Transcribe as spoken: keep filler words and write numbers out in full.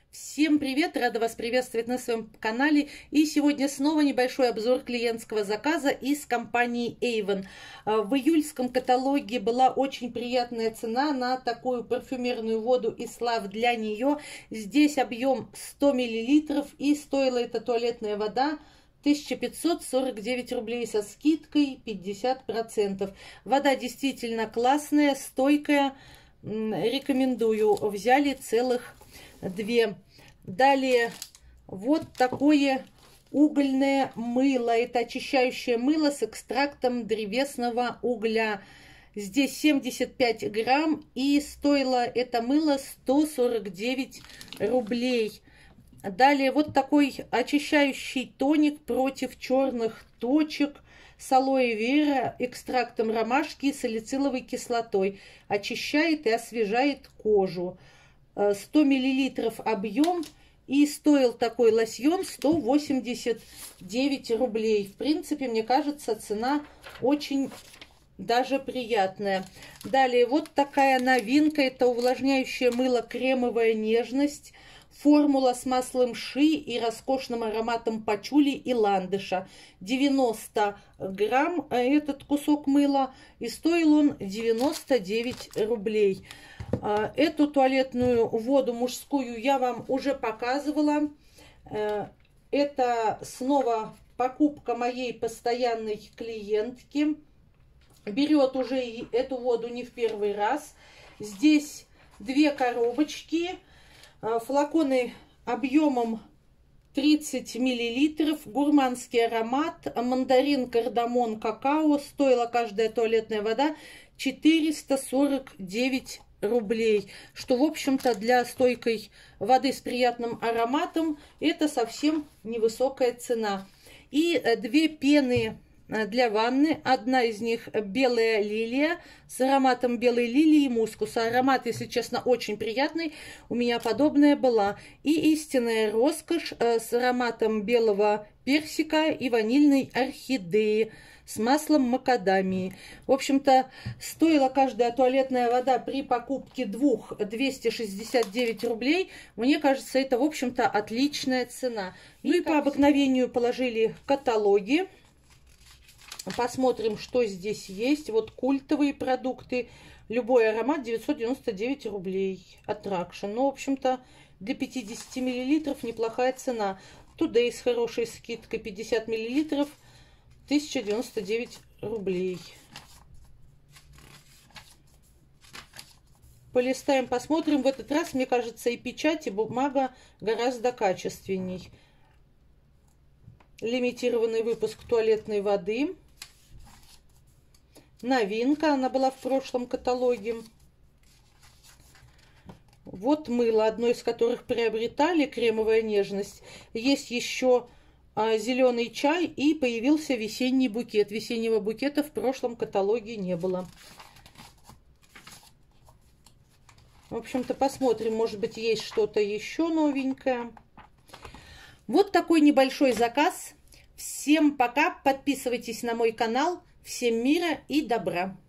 Всем привет! Рада вас приветствовать на своем канале. И сегодня снова небольшой обзор клиентского заказа из компании Avon. В июльском каталоге была очень приятная цена на такую парфюмерную воду из Love для нее. Здесь объем сто миллилитров и стоила эта туалетная вода тысяча пятьсот сорок девять рублей со скидкой пятьдесят процентов. Вода действительно классная, стойкая. Рекомендую. Взяли целых две. Далее вот такое угольное мыло. Это очищающее мыло с экстрактом древесного угля. Здесь семьдесят пять грамм и стоило это мыло сто сорок девять рублей. Далее вот такой очищающий тоник против черных точек с алоэ вера, экстрактом ромашки и салициловой кислотой. Очищает и освежает кожу. сто миллилитров объем, и стоил такой лосьон сто восемьдесят девять рублей. В принципе, мне кажется, цена очень даже приятная. Далее вот такая новинка. Это увлажняющее мыло «Кремовая нежность». Формула с маслом ши и роскошным ароматом пачули и ландыша. девяносто грамм этот кусок мыла, и стоил он девяносто девять рублей. Эту туалетную воду мужскую я вам уже показывала. Это снова покупка моей постоянной клиентки. Берет уже эту воду не в первый раз. Здесь две коробочки. Флаконы объемом тридцать миллилитров. Гурманский аромат. Мандарин, кардамон, какао. Стоила каждая туалетная вода четыреста сорок девять рублей, что в общем-то для стойкой воды с приятным ароматом это совсем невысокая цена. И две пены для ванны. Одна из них белая лилия с ароматом белой лилии и мускуса. Аромат, если честно, очень приятный. У меня подобная была. И истинная роскошь с ароматом белого персика и ванильной орхидеи с маслом макадамии. В общем-то, стоила каждая туалетная вода при покупке двух двести шестьдесят девять рублей. Мне кажется, это, в общем-то, отличная цена. Ну и по обыкновению положили каталоги. Посмотрим, что здесь есть. Вот культовые продукты. Любой аромат девятьсот девяносто девять рублей. Attraction. Ну, в общем-то, для пятидесяти миллилитров неплохая цена. Today с хорошей скидкой пятьдесят миллилитров. тысяча девяносто девять рублей. Полистаем, посмотрим. В этот раз, мне кажется, и печать, и бумага гораздо качественней. Лимитированный выпуск туалетной воды. Новинка, она была в прошлом каталоге. Вот мыло, одно из которых приобретали, «Кремовая нежность». Есть еще зеленый чай и появился весенний букет. Весеннего букета в прошлом каталоге не было. В общем-то, посмотрим, может быть, есть что-то еще новенькое. Вот такой небольшой заказ. Всем пока, подписывайтесь на мой канал. Всем мира и добра.